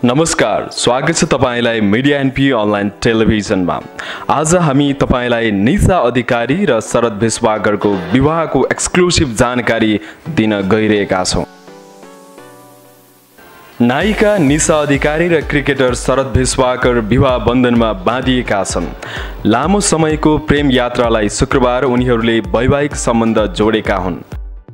नमस्कार, स्वागत छ तपाईलाई मिडिया एनपी अनलाइन टेलिभिजनमा। आज हामी तपाईलाई निशा अधिकारी र शरद भेष्वाकरको विवाहको एक्सक्लुसिभ जानकारी दिन गइरहेका छौं। नायिका निशा अधिकारी र क्रिकेटर शरद भेष्वाकर विवाह बन्धनमा बाँधिएका छन्। लामो समयको प्रेम यात्रालाई शुक्रबार उनीहरूले वैवाहिक सम्बन्ध जोडेका हुन्।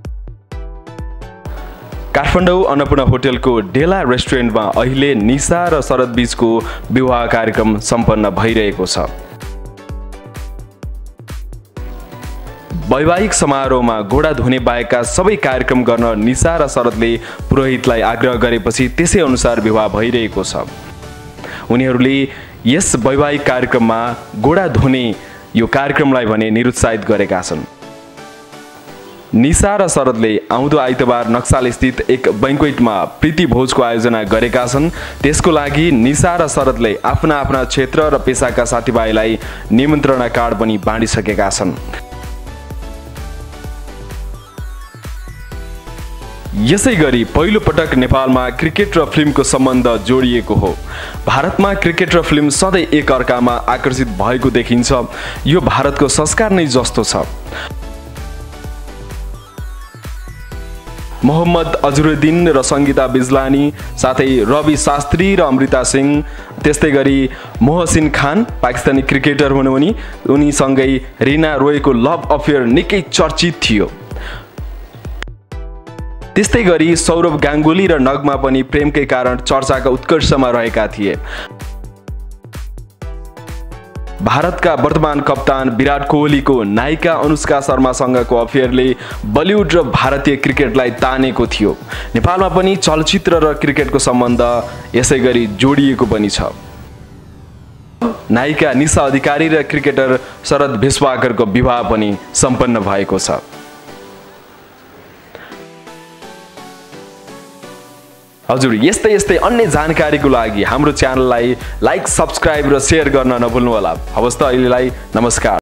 काठमाडौँ अन्नपूर्ण होटलको डेला रेस्टुरेन्टमा अहिले निशा र शरद बीचको विवाह कार्यक्रम सम्पन्न भइरहेको छ। वैवाहिक समारोहमा घोडा धुने बाहेकका सबै कार्यक्रम गर्न निशा र शरदले पुरोहितलाई आग्रह गरेपछि त्यसै अनुसार विवाह भइरहेको छ। उनीहरूले यस वैवाहिक कार्यक्रममा घोडा धुने यो कार्यक्रमलाई भने निरुत्साहित गरेका छन्। निशा र शरदले आउँदो आइतबार नक्साल स्थित एक बैंक्वेटमा प्रीति भोजको आयोजना गरेका छन्। त्यसको लागि निशा र शरदले आफ्ना आफ्ना क्षेत्र र पेसाका साथीभाइलाई निमन्त्रणा कार्ड पनि बाँडिसकेका छन्। यसैगरी पहिलो पटक नेपालमा क्रिकेट र फिल्मको सम्बन्ध जोडिएको हो। भारतमा क्रिकेट र फिल्म सधैँ एक अर्कामा आकर्षित भएको देखिन्छ। यो भारतको संस्कार नै जस्तो छ। मोहम्मद अजरुद्दिन र सङ्गीता बिजलानी, साथै रवि शास्त्री र अमृता सिंह, त्यस्तै गरी मोहसिन खान पाकिस्तानी क्रिकेटर हुनु भने उनीसँगै रिना रोयको लभ अफेयर निकै चर्चित थियो। त्यस्तै गरी सौरभ गाङ्गुली र नगमा पनि प्रेमकै कारण चर्चाका उत्कर्षमा रहेका थिए। भारतका वर्तमान कप्तान विराट कोहलीको नायिका अनुष्का शर्मासँगको अफेयरले बलिउड र भारतीय क्रिकेटलाई तानेको थियो। नेपालमा पनि चलचित्र र क्रिकेटको सम्बन्ध यसैगरी जोडिएको पनि छ। नायिका निशा अधिकारी र क्रिकेटर शरद भेष्वाकरको विवाह पनि सम्पन्न भएको छ। हजुर, यस्तै अन्य जानकारीको लागि हाम्रो च्यानललाई लाइक, सब्स्क्राइब र शेयर गर्न नभुल्नुहोला। हवस् त, अहिलेलाई नमस्कार।